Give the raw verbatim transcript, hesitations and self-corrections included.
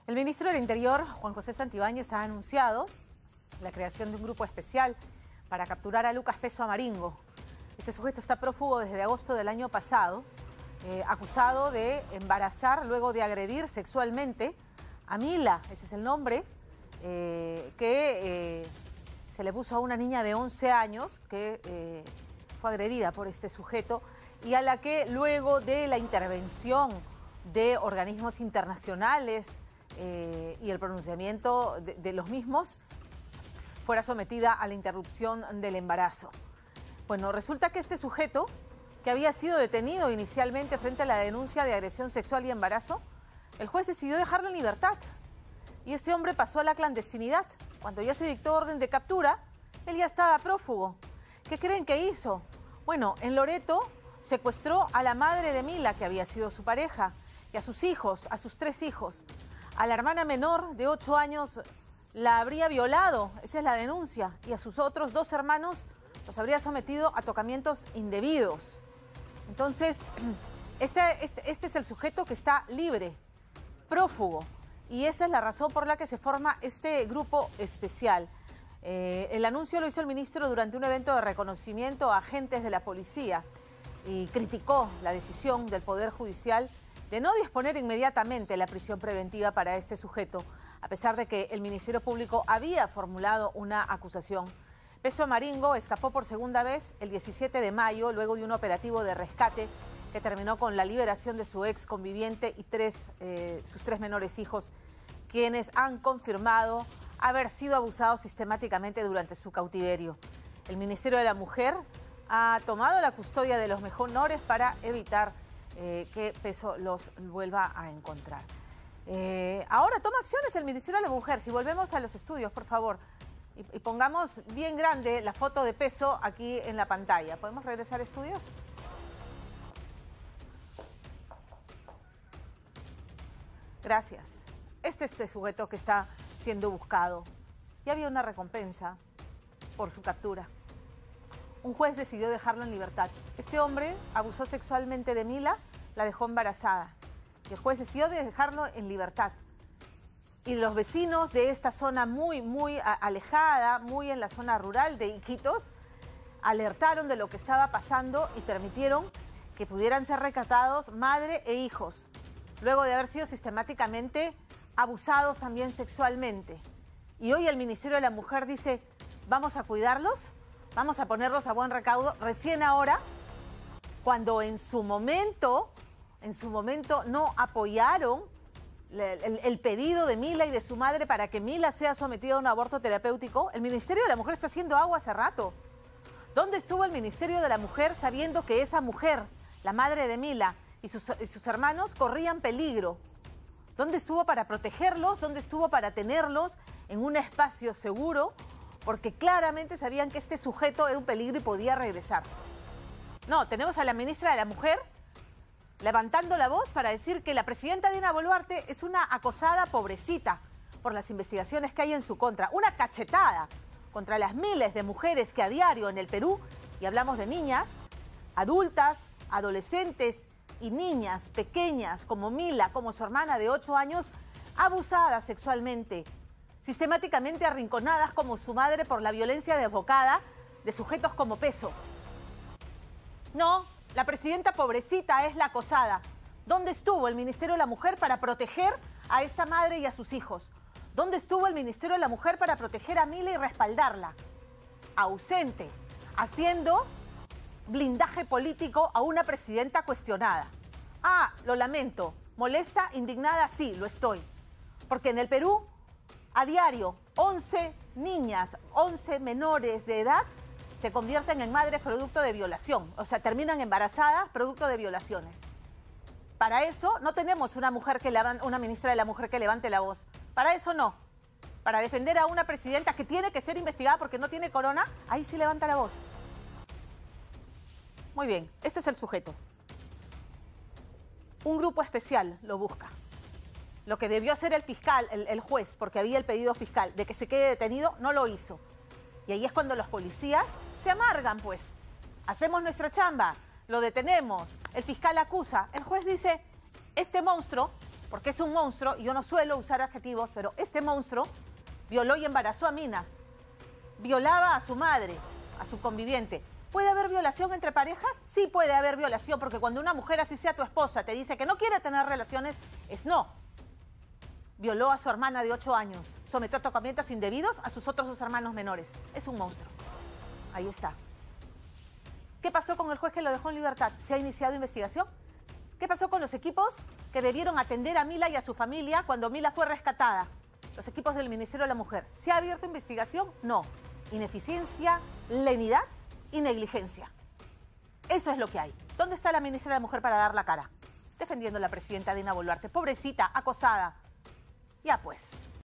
El ministro del Interior, Juan José Santibáñez, ha anunciado la creación de un grupo especial para capturar a Lucas Peso Amaringo. Este sujeto está prófugo desde agosto del año pasado, eh, acusado de embarazar luego de agredir sexualmente a Mila, ese es el nombre, eh, que eh, se le puso a una niña de once años que eh, fue agredida por este sujeto y a la que luego de la intervención de organismos internacionales eh, y el pronunciamiento de, de los mismos, fuera sometida a la interrupción del embarazo. Bueno, resulta que este sujeto, que había sido detenido inicialmente frente a la denuncia de agresión sexual y embarazo, el juez decidió dejarlo en libertad. Y este hombre pasó a la clandestinidad. Cuando ya se dictó orden de captura, él ya estaba prófugo. ¿Qué creen que hizo? Bueno, en Loreto secuestró a la madre de Mila, que había sido su pareja, y a sus hijos, a sus tres hijos. A la hermana menor de ocho años la habría violado, esa es la denuncia, y a sus otros dos hermanos los habría sometido a tocamientos indebidos. Entonces, este, este, este es el sujeto que está libre, prófugo, y esa es la razón por la que se forma este grupo especial. Eh, el anuncio lo hizo el ministro durante un evento de reconocimiento a agentes de la policía y criticó la decisión del Poder Judicial de no disponer inmediatamente la prisión preventiva para este sujeto, a pesar de que el Ministerio Público había formulado una acusación. Peso Amaringo escapó por segunda vez el diecisiete de mayo, luego de un operativo de rescate que terminó con la liberación de su ex conviviente y tres, eh, sus tres menores hijos, quienes han confirmado haber sido abusados sistemáticamente durante su cautiverio. El Ministerio de la Mujer ha tomado la custodia de los menores para evitar eh, que Peso los vuelva a encontrar. Eh, ahora toma acciones el Ministerio de la Mujer. Si volvemos a los estudios, por favor, y, y pongamos bien grande la foto de Peso aquí en la pantalla. ¿Podemos regresar a estudios? Gracias. Este es el sujeto que está siendo buscado. Ya había una recompensa por su captura. Un juez decidió dejarlo en libertad. Este hombre abusó sexualmente de Mila, la dejó embarazada. Y el juez decidió dejarlo en libertad. Y los vecinos de esta zona muy, muy alejada, muy en la zona rural de Iquitos, alertaron de lo que estaba pasando y permitieron que pudieran ser rescatados madre e hijos, luego de haber sido sistemáticamente abusados también sexualmente. Y hoy el Ministerio de la Mujer dice, vamos a cuidarlos, vamos a ponerlos a buen recaudo, recién ahora, cuando en su momento, en su momento no apoyaron el, el, el pedido de Mila y de su madre para que Mila sea sometida a un aborto terapéutico. El Ministerio de la Mujer está haciendo agua hace rato. ¿Dónde estuvo el Ministerio de la Mujer sabiendo que esa mujer, la madre de Mila y sus, y sus hermanos, corrían peligro? ¿Dónde estuvo para protegerlos? ¿Dónde estuvo para tenerlos en un espacio seguro? Porque claramente sabían que este sujeto era un peligro y podía regresar. No, tenemos a la ministra de la Mujer levantando la voz para decir que la presidenta Dina Boluarte es una acosada pobrecita por las investigaciones que hay en su contra. Una cachetada contra las miles de mujeres que a diario en el Perú, y hablamos de niñas, adultas, adolescentes y niñas pequeñas como Mila, como su hermana de ocho años, abusadas sexualmente, sistemáticamente arrinconadas como su madre por la violencia desbocada de sujetos como Peso. No, la presidenta pobrecita es la acosada. ¿Dónde estuvo el Ministerio de la Mujer para proteger a esta madre y a sus hijos? ¿Dónde estuvo el Ministerio de la Mujer para proteger a Mila y respaldarla? Ausente, haciendo blindaje político a una presidenta cuestionada. Ah, lo lamento, molesta, indignada, sí, lo estoy. Porque en el Perú, a diario, once niñas, once menores de edad se convierten en madres producto de violación. O sea, terminan embarazadas producto de violaciones. Para eso no tenemos una mujer que levante, una ministra de la Mujer que levante la voz. Para eso no. Para defender a una presidenta que tiene que ser investigada porque no tiene corona, ahí sí levanta la voz. Muy bien, este es el sujeto. Un grupo especial lo busca. Lo que debió hacer el fiscal, el, el juez, porque había el pedido fiscal de que se quede detenido, no lo hizo. Y ahí es cuando los policías se amargan, pues. Hacemos nuestra chamba, lo detenemos, el fiscal acusa, el juez dice, este monstruo porque es un monstruo, y yo no suelo usar adjetivos, pero este monstruo violó y embarazó a Mina. Violaba a su madre, a su conviviente. ¿Puede haber violación entre parejas? Sí puede haber violación, porque cuando una mujer, así sea tu esposa, te dice que no quiere tener relaciones, es no. Violó a su hermana de ocho años, sometió a tocamientos indebidos a sus otros dos hermanos menores. Es un monstruo. Ahí está. ¿Qué pasó con el juez que lo dejó en libertad? ¿Se ha iniciado investigación? ¿Qué pasó con los equipos que debieron atender a Mila y a su familia cuando Mila fue rescatada? Los equipos del Ministerio de la Mujer. ¿Se ha abierto investigación? No. Ineficiencia, lenidad y negligencia. Eso es lo que hay. ¿Dónde está la ministra de la Mujer para dar la cara? Defendiendo a la presidenta Dina Boluarte. Pobrecita, acosada. Ya pues.